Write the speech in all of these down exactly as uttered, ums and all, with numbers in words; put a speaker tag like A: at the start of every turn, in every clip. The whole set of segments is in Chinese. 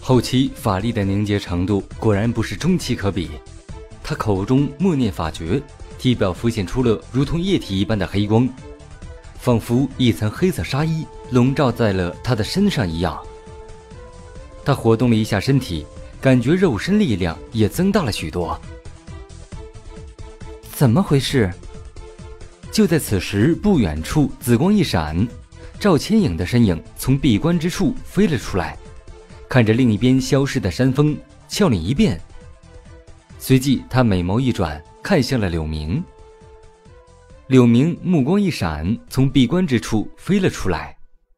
A: 后期法力的凝结程度果然不是中期可比。他口中默念法诀，体表浮现出了如同液体一般的黑光，仿佛一层黑色纱衣笼罩在了他的身上一样。他活动了一下身体，感觉肉身力量也增大了许多。怎么回事？就在此时，不远处紫光一闪，赵千影的身影从闭关之处飞了出来，看着另一边消失的山峰，俏脸一变。随即他美眸一转，看向了柳明。柳明目光一闪，从闭关之处飞了出来。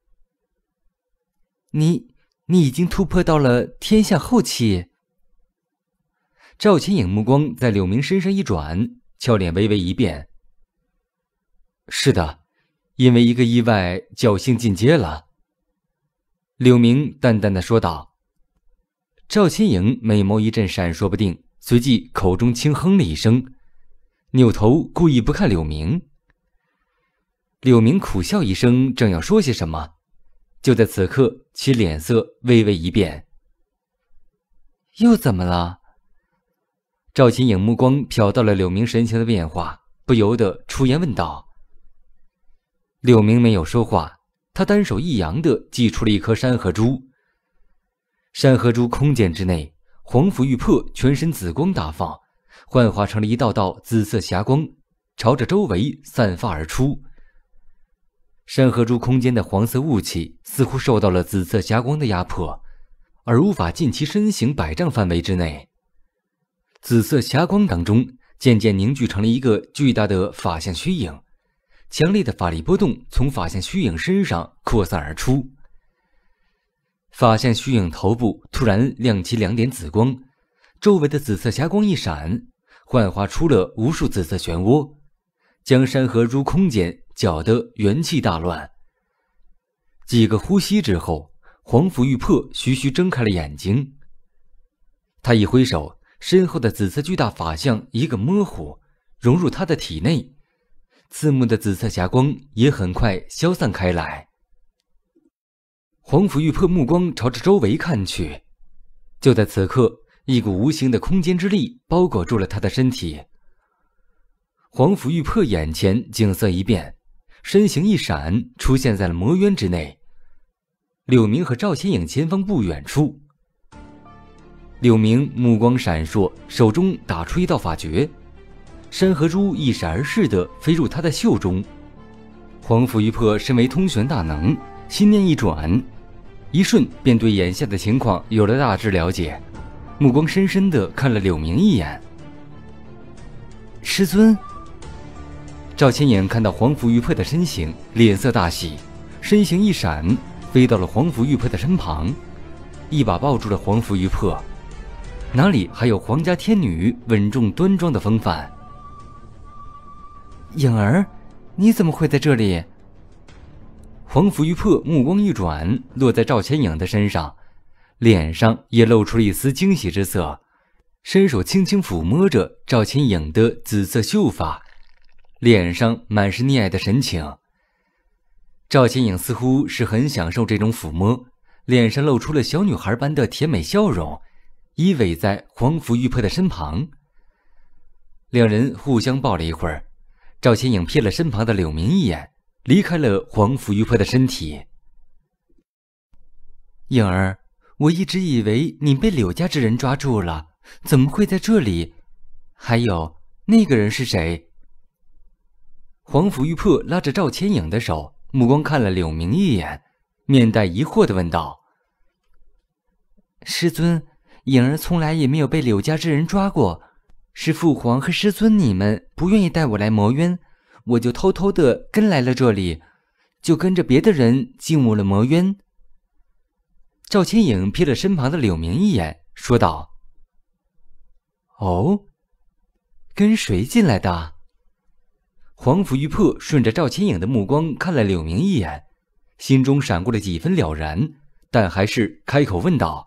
A: 你你已经突破到了天下后期。赵千影目光在柳明身上一转，俏脸微微一变。是的，因为一个意外侥幸进阶了。柳明淡淡的说道。赵千影美眸一阵闪烁不定，随即口中轻哼了一声，扭头故意不看柳明。柳明苦笑一声，正要说些什么，就在此刻其脸色微微一变。又怎么了？赵千影目光瞟到了柳明神情的变化，不由得出言问道。柳明没有说话，他单手一扬地祭出了一颗山河珠。山河珠空间之内，黄甫玉魄全身紫光大放，幻化成了一道道紫色霞光，朝着周围散发而出。山河珠空间的黄色雾气似乎受到了紫色霞光的压迫，而无法进其身形百丈范围之内。紫色霞光当中渐渐凝聚成了一个巨大的法相虚影，强烈的法力波动从法相虚影身上扩散而出。法相虚影头部突然亮起两点紫光，周围的紫色霞光一闪，幻化出了无数紫色漩涡，将山河珠空间搅得元气大乱。几个呼吸之后，黄甫玉魄徐徐睁开了眼睛。他一挥手，身后的紫色巨大法相一个模糊，融入他的体内，刺目的紫色霞光也很快消散开来。黄甫玉魄目光朝着周围看去，就在此刻，一股无形的空间之力包裹住了他的身体。黄甫玉魄眼前景色一变，身形一闪，出现在了魔渊之内。柳明和赵千影前方不远处。柳明目光闪烁，手中打出一道法诀，山河珠一闪而逝地飞入他的袖中。黄甫玉魄身为通玄大能，心念一转，一瞬便对眼下的情况有了大致了解，目光深深地看了柳明一眼。师尊。赵千影看到黄甫玉魄的身形，脸色大喜，身形一闪，飞到了黄甫玉魄的身旁，一把抱住了黄甫玉魄。哪里还有皇家天女稳重端庄的风范？影儿，你怎么会在这里？黄甫玉魄目光一转，落在赵千影的身上，脸上也露出了一丝惊喜之色，伸手轻轻抚摸着赵千影的紫色秀发，脸上满是溺爱的神情。赵千影似乎是很享受这种抚摸，脸上露出了小女孩般的甜美笑容，依偎在黄甫玉魄的身旁。两人互相抱了一会儿，赵千影瞥了身旁的柳明一眼，离开了黄甫玉魄的身体。影儿，我一直以为你被柳家之人抓住了，怎么会在这里？还有，那个人是谁？黄甫玉魄拉着赵千影的手，目光看了柳明一眼，面带疑惑地问道：师尊，影儿从来也没有被柳家之人抓过，是父皇和师尊你们不愿意带我来魔渊，我就偷偷地跟来了这里，就跟着别的人进入了魔渊。赵千影瞥了身旁的柳明一眼，说道：哦，跟谁进来的？黄甫玉魄顺着赵千影的目光看了柳明一眼，心中闪过了几分了然，但还是开口问道：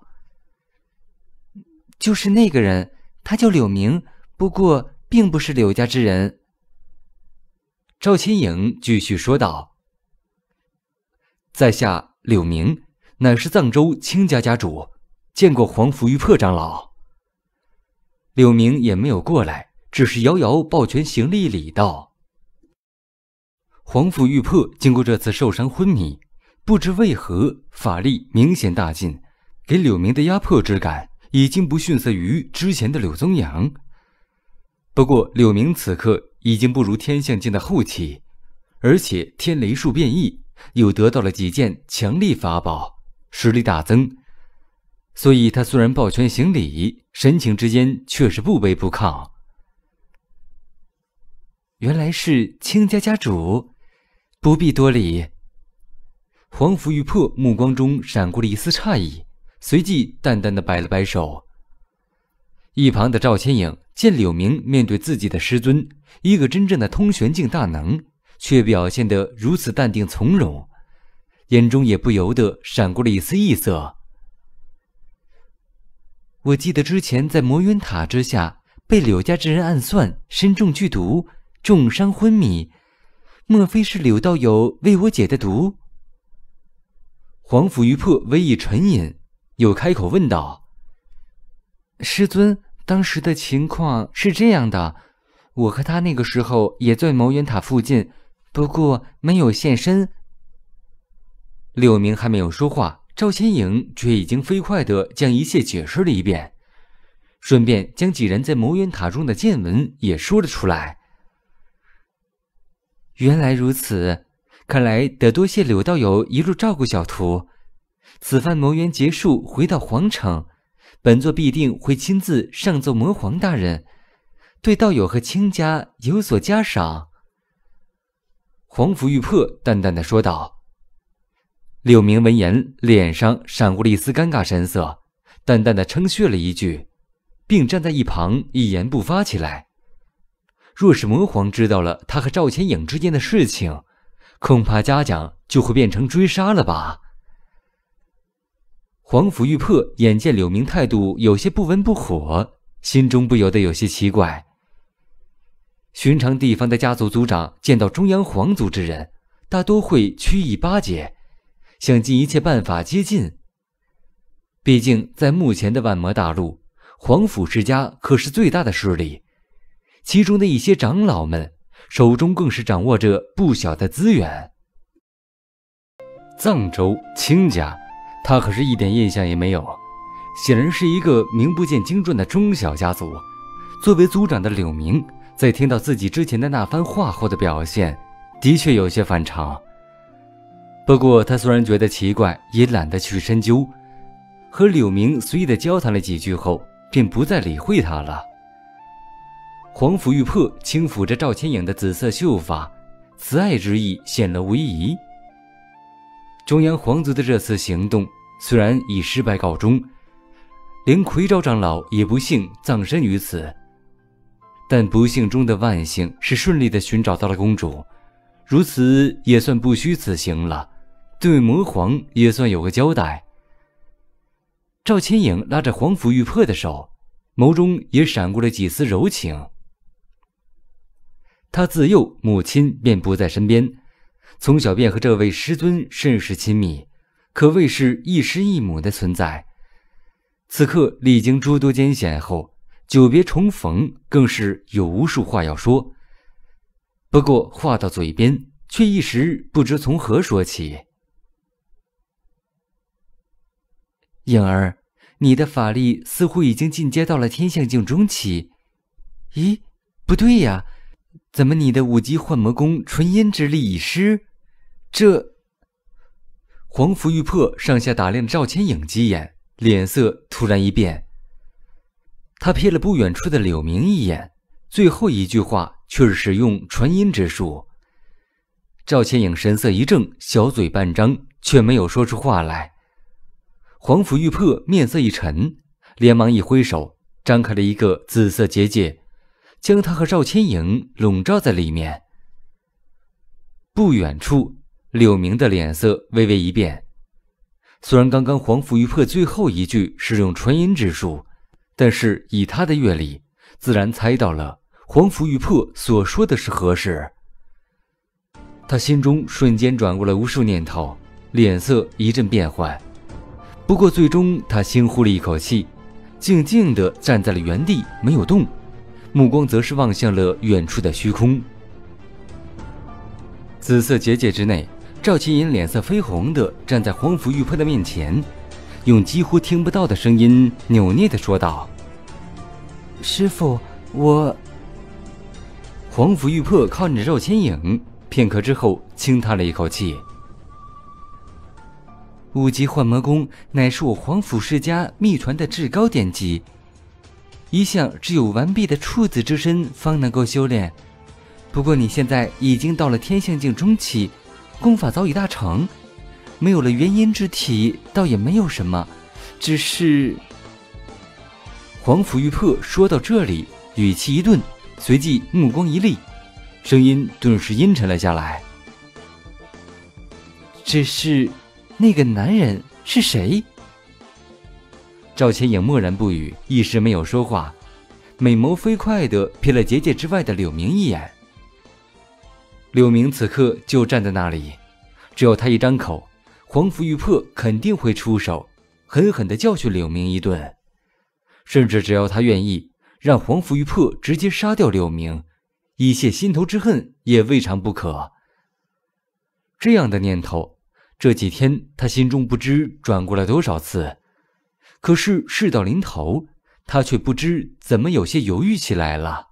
A: 就是那个人，他叫柳明，不过并不是柳家之人。赵千影继续说道：在下柳明，乃是藏州卿家家主， 见过黄福玉破长老。柳明也没有过来，只是遥遥抱拳行了一礼道：黄福玉破经过这次受伤昏迷，不知为何法力明显大进，给柳明的压迫之感已经不逊色于之前的柳宗阳。不过柳明此刻已经不如天象境的后期，而且天雷术变异，又得到了几件强力法宝，实力大增。所以他虽然抱拳行礼，神情之间却是不卑不亢。原来是卿家家主，不必多礼。黄福玉破目光中闪过了一丝诧异，随即淡淡的摆了摆手。一旁的赵千影见柳明面对自己的师尊，一个真正的通玄境大能，却表现得如此淡定从容，眼中也不由得闪过了一丝异色。我记得之前在魔云塔之下被柳家之人暗算，身中剧毒，重伤昏迷，莫非是柳道友为我解的毒？黄甫玉破微一沉吟，又开口问道：师尊，当时的情况是这样的，我和他那个时候也在魔云塔附近，不过没有现身。柳明还没有说话，赵千影却已经飞快地将一切解释了一遍，顺便将几人在魔云塔中的见闻也说了出来。原来如此，看来得多谢柳道友一路照顾小徒。此番魔缘结束，回到皇城，本座必定会亲自上奏魔皇大人，对道友和卿家有所嘉赏。黄甫玉破淡淡的说道。柳明闻言，脸上闪过了一丝尴尬神色，淡淡的称谢了一句，并站在一旁一言不发起来。若是魔皇知道了他和赵千影之间的事情，恐怕嘉奖就会变成追杀了吧。黄甫玉破眼见柳明态度有些不温不火，心中不由得有些奇怪。寻常地方的家族族长见到中央皇族之人，大多会曲意巴结，想尽一切办法接近。毕竟在目前的万魔大陆，黄甫世家可是最大的势力，其中的一些长老们手中更是掌握着不小的资源。藏州卿家，他可是一点印象也没有，显然是一个名不见经传的中小家族。作为族长的柳明，在听到自己之前的那番话后的表现，的确有些反常。不过他虽然觉得奇怪，也懒得去深究，和柳明随意的交谈了几句后，便不再理会他了。黄甫玉破轻抚着赵千影的紫色秀发，慈爱之意显露无疑。中央皇族的这次行动虽然以失败告终，连魁昭长老也不幸葬身于此，但不幸中的万幸是顺利的寻找到了公主，如此也算不虚此行了，对魔皇也算有个交代。赵千影拉着黄甫玉破的手，眸中也闪过了几丝柔情。他自幼母亲便不在身边，从小便和这位师尊甚是亲密，可谓是一师一母的存在。此刻历经诸多艰险后，久别重逢，更是有无数话要说。不过话到嘴边，却一时不知从何说起。影儿，你的法力似乎已经进阶到了天象境中期。咦，不对呀，怎么你的五级幻魔功纯阴之力已失？这……黄甫玉破上下打量赵千影几眼，脸色突然一变。他瞥了不远处的柳明一眼，最后一句话却是使用传音之术。赵千影神色一怔，小嘴半张，却没有说出话来。黄甫玉破面色一沉，连忙一挥手，张开了一个紫色结界，将他和赵千影笼罩在里面。不远处，柳明的脸色微微一变。虽然刚刚黄甫玉破最后一句是用传音之术，但是以他的阅历，自然猜到了黄甫玉破所说的是何事。他心中瞬间转过了无数念头，脸色一阵变幻。 不过最终他轻呼了一口气，静静地站在了原地没有动，目光则是望向了远处的虚空。紫色结界之内，赵启隐脸色绯红地站在黄甫玉珀的面前，用几乎听不到的声音扭捏地说道：师父，我……黄甫玉珀看着赵千影，片刻之后轻叹了一口气。五级幻魔功乃是我黄甫世家秘传的至高典籍，一向只有完璧的处子之身方能够修炼。不过你现在已经到了天象境中期，功法早已大成，没有了元婴之体倒也没有什么，只是……黄甫玉珀说到这里，语气一顿，随即目光一厉，声音顿时阴沉了下来。只是那个男人是谁？赵千影默然不语，一时没有说话，美眸飞快地瞥了结界之外的柳明一眼。柳明此刻就站在那里，只要他一张口，黄甫玉珀肯定会出手，狠狠地教训柳明一顿。甚至只要他愿意，让黄甫玉珀直接杀掉柳明，以泄心头之恨也未尝不可。这样的念头，这几天他心中不知转过了多少次，可是事到临头，他却不知怎么有些犹豫起来了。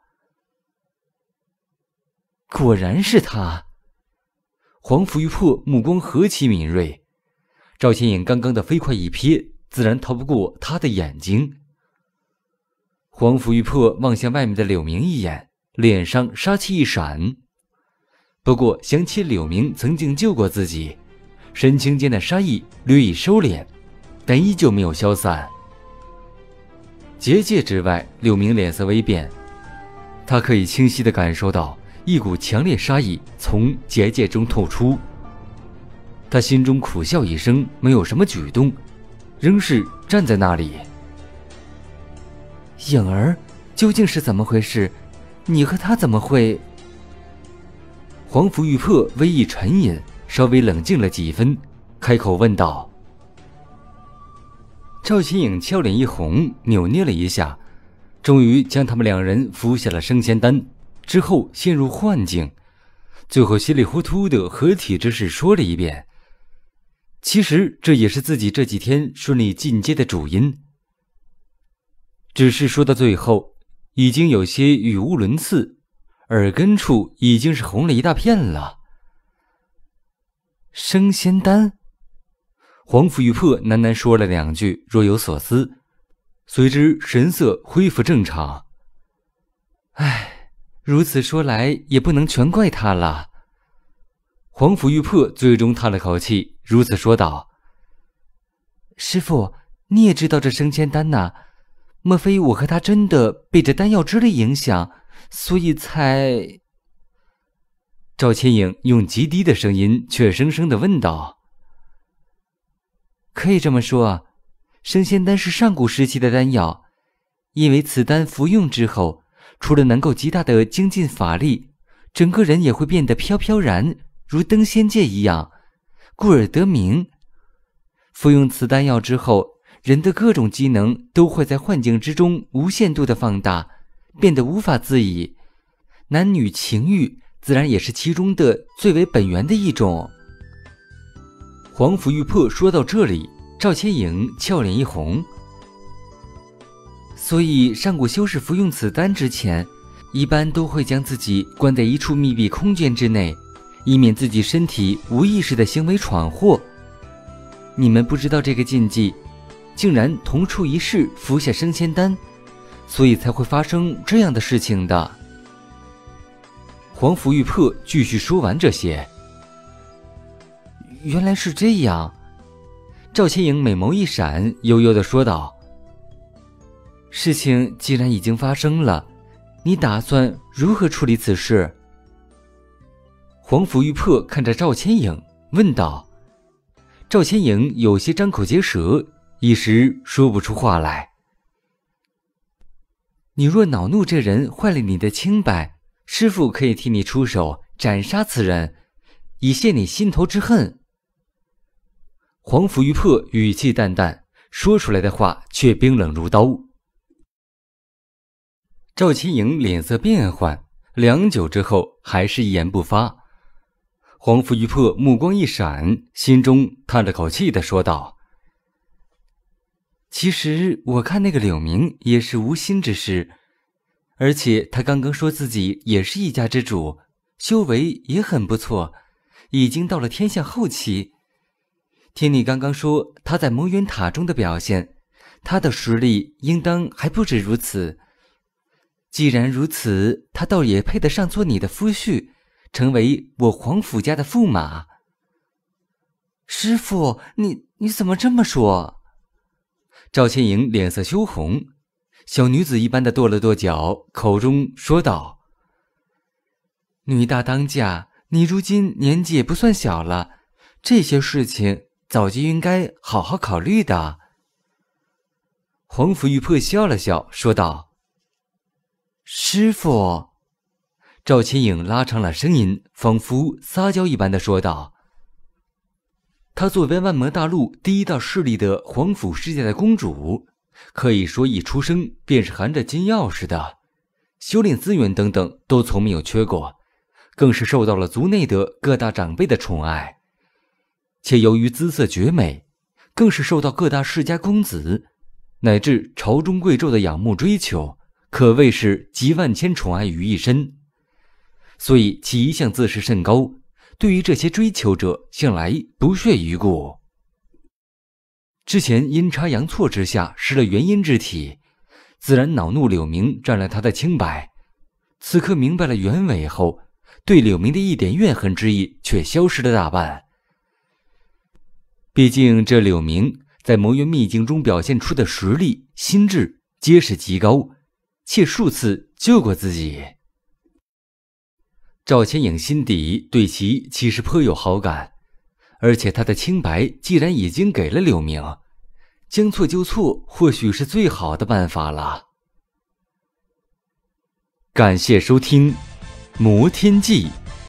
A: 果然是他！黄甫玉珀目光何其敏锐，赵千影刚刚的飞快一瞥，自然逃不过他的眼睛。黄甫玉珀望向外面的柳明一眼，脸上杀气一闪。不过想起柳明曾经救过自己，神情间的杀意略已收敛，但依旧没有消散。结界之外，柳明脸色微变，他可以清晰地感受到一股强烈杀意从结界中透出。他心中苦笑一声，没有什么举动，仍是站在那里。影儿，究竟是怎么回事？你和他怎么会……黄甫玉珀微一沉吟，稍微冷静了几分，开口问道。赵启影俏脸一红，扭捏了一下，终于将他们两人服下了升仙丹，之后陷入幻境，最后稀里糊涂的合体之事说了一遍。其实这也是自己这几天顺利进阶的主因，只是说到最后已经有些语无伦次，耳根处已经是红了一大片了。升仙丹？黄甫玉珀喃喃说了两句，若有所思，随之神色恢复正常。唉，如此说来也不能全怪他了。黄甫玉珀最终叹了口气，如此说道：师父，你也知道这升仙丹呐，莫非我和他真的被这丹药之力影响，所以才……赵千影用极低的声音却生生地问道。可以这么说，升仙丹是上古时期的丹药，因为此丹服用之后，除了能够极大的精进法力，整个人也会变得飘飘然，如登仙界一样，故而得名。服用此丹药之后，人的各种机能都会在幻境之中无限度的放大，变得无法自已，男女情欲自然也是其中的最为本源的一种。黄甫玉珀说到这里，赵千影俏脸一红。所以上古修士服用此丹之前，一般都会将自己关在一处密闭空间之内，以免自己身体无意识的行为闯祸。你们不知道这个禁忌，竟然同处一室服下升仙丹，所以才会发生这样的事情的。黄甫玉珀继续说完这些。原来是这样。赵千影美眸一闪，悠悠地说道：事情既然已经发生了，你打算如何处理此事？黄甫玉珀看着赵千影问道。赵千影有些张口结舌，一时说不出话来。你若恼怒这人坏了你的清白，师父可以替你出手斩杀此人，以泄你心头之恨。黄甫玉珀语气淡淡， 说出来的话却冰冷如刀。赵青莹脸色变幻，良久之后还是一言不发。黄甫玉珀目光一闪，心中叹了口气地说道：其实我看那个柳明也是无心之事，而且他刚刚说自己也是一家之主，修为也很不错，已经到了天象后期。听你刚刚说他在蒙元塔中的表现，他的实力应当还不止如此。既然如此，他倒也配得上做你的夫婿，成为我黄甫家的驸马。师父，你你怎么这么说？赵千莹脸色羞红，小女子一般的跺了跺脚，口中说道：女大当嫁，你如今年纪也不算小了，这些事情早就应该好好考虑的。黄甫玉珀笑了笑，说道：师父。赵千影拉长了声音，仿佛撒娇一般的说道：她作为万魔大陆第一大势力的皇甫世家的公主，可以说一出生便是含着金钥匙的，修炼资源等等都从没有缺过，更是受到了族内的各大长辈的宠爱，且由于姿色绝美，更是受到各大世家公子乃至朝中贵胄的仰慕追求，可谓是集万千宠爱于一身。所以其一向自视甚高，对于这些追求者向来不屑一顾。之前阴差阳错之下失了元婴之体，自然恼怒柳明占了他的清白，此刻明白了原委后，对柳明的一点怨恨之意却消失了大半。毕竟这柳明在魔元秘境中表现出的实力、心智皆是极高，且数次救过自己。赵千影心底对其其实颇有好感，而且他的清白既然已经给了柳明，将错就错或许是最好的办法了。感谢收听《魔天记》。